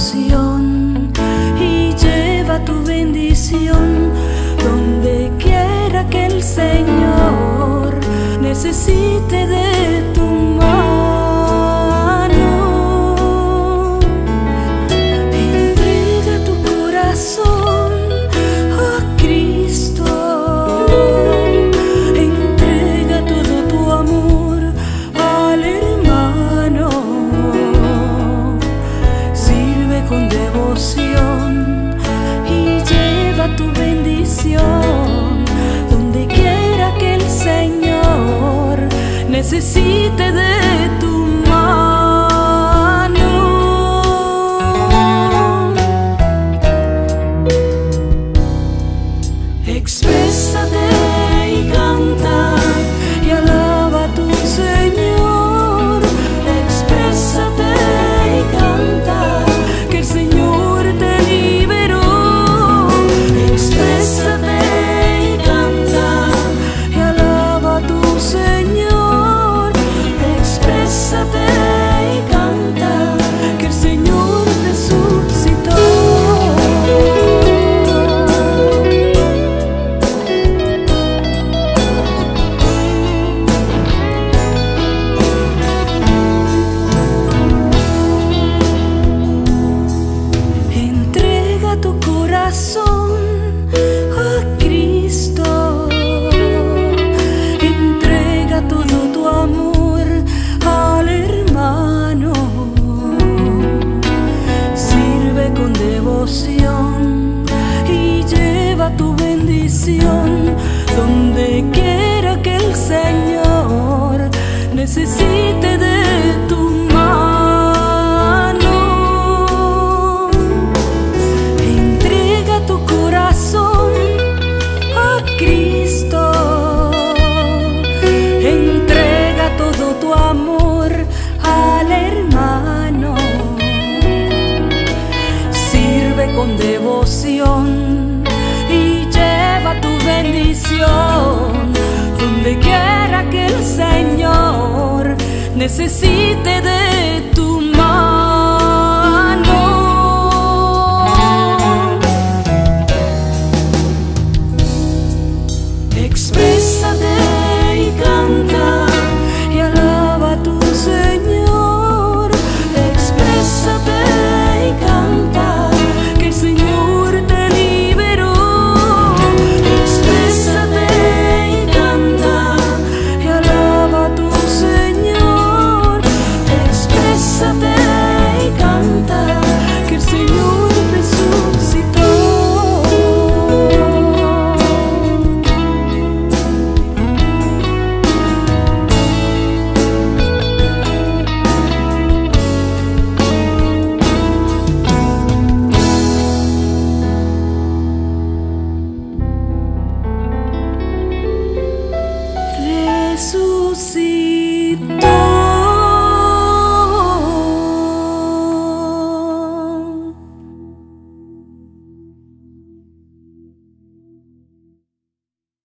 devoción y lleva tu bendición donde quiera que el Señor necesite de tu mano. Entrega tu corazón a Cristo, entrega todo tu amor al hermano. Sirve con devoción y lleva tu bendición donde quiera que el Señor necesite de tu mano. Exprésate y canta y alaba a tu Señor. Exprésate y canta que el Señor te liberó. Exprésate y canta y alaba a tu Señor. Exprésate y canta que el Señor resucitó. Entrega tu corazón a Cristo, entrega todo tu amor al hermano. Sirve con devoción y lleva tu bendición donde quiera que el Señor necesite de tu mano. Entrega tu corazón a Cristo, entrega todo tu amor al hermano. Sirve con devoción y lleva tu bendición donde quiera que el Señor necesite de tu